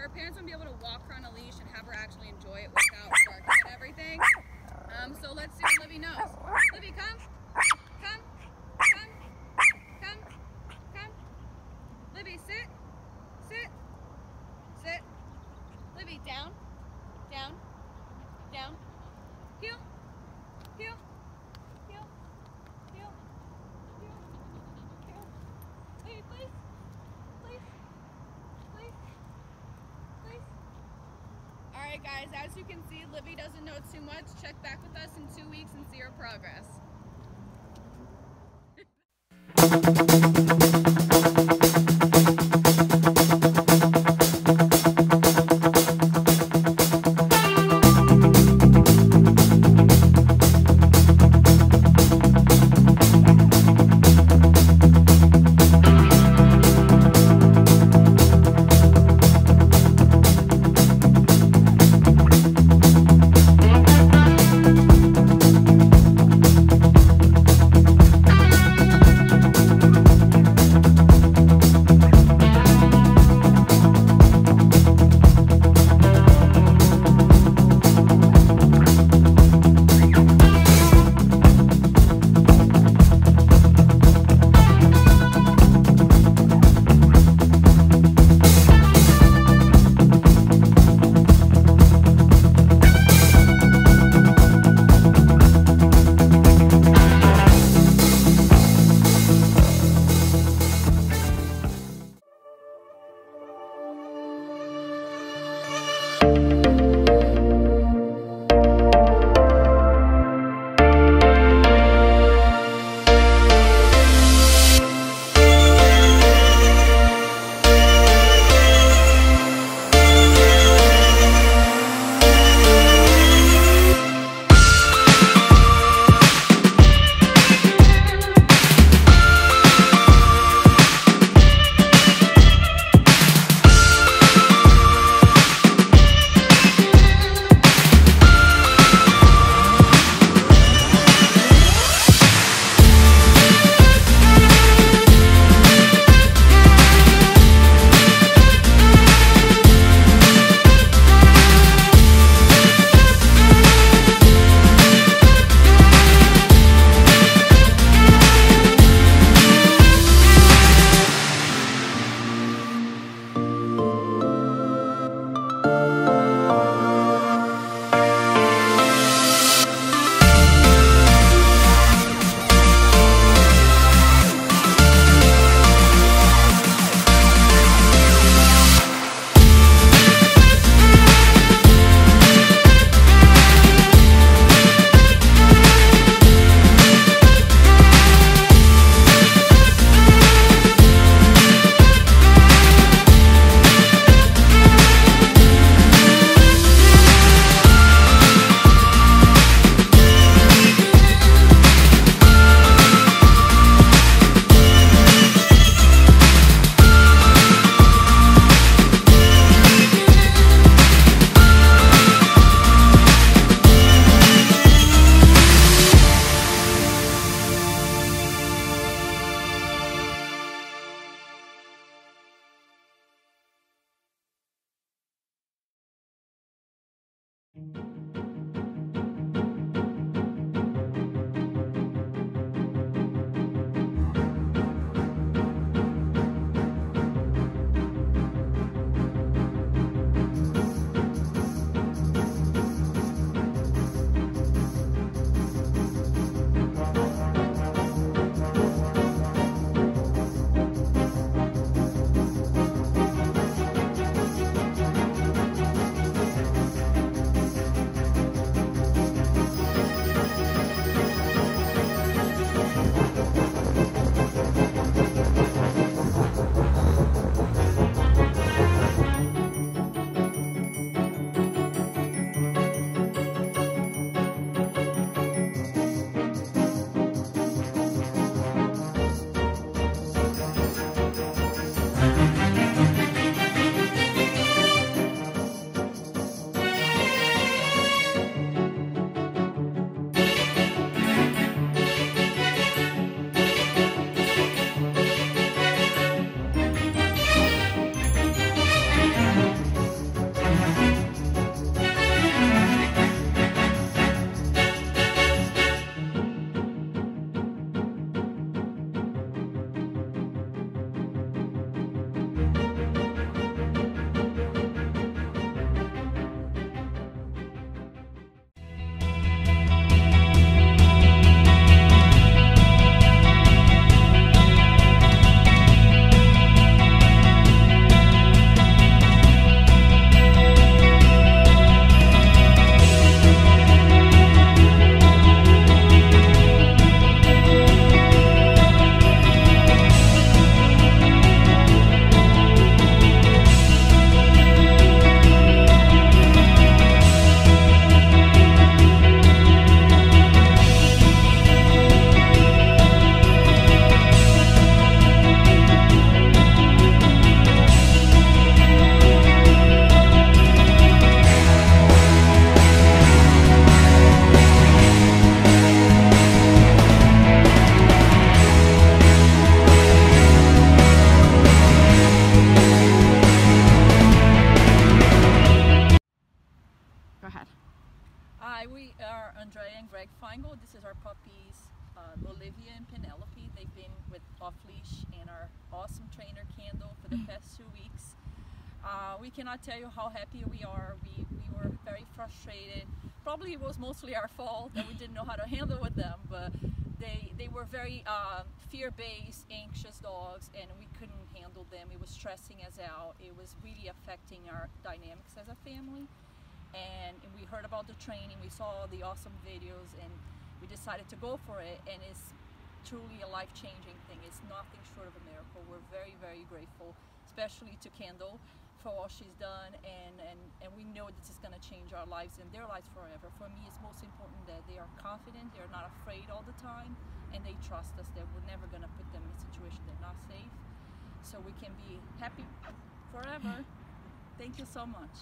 our parents wouldn't be able to walk her on a leash and have her actually enjoy it without barking at everything. So let's see what Livy knows. Livy, come. Come. Come. Come. Come. Livy, sit. Sit. Sit. Livy, down. Down. Down. Heel. Heel. Heel. Heel. Heel. Heel. Livy, please. Please. Please. Please. Alright guys, as you can see, Livy doesn't know too much. Check back with us in 2 weeks and see her progress. Greg Feingold. This is our puppies, Olivia and Penelope. They've been with Off Leash and our awesome trainer Kendall for the past 2 weeks. We cannot tell you how happy we are. We were very frustrated. Probably it was mostly our fault that we didn't know how to handle with them, but they were very fear-based, anxious dogs, and we couldn't handle them. It was stressing us out. It was really affecting our dynamics as a family. And we heard about the training, we saw the awesome videos, and we decided to go for it, and it's truly a life-changing thing. It's nothing short of a miracle. We're very, very grateful, especially to Kendall for all she's done, and we know this is going to change our lives and their lives forever. For me, it's most important that they are confident, they're not afraid all the time, and they trust us that we're never going to put them in a situation they're not safe, so we can be happy forever. Thank you so much.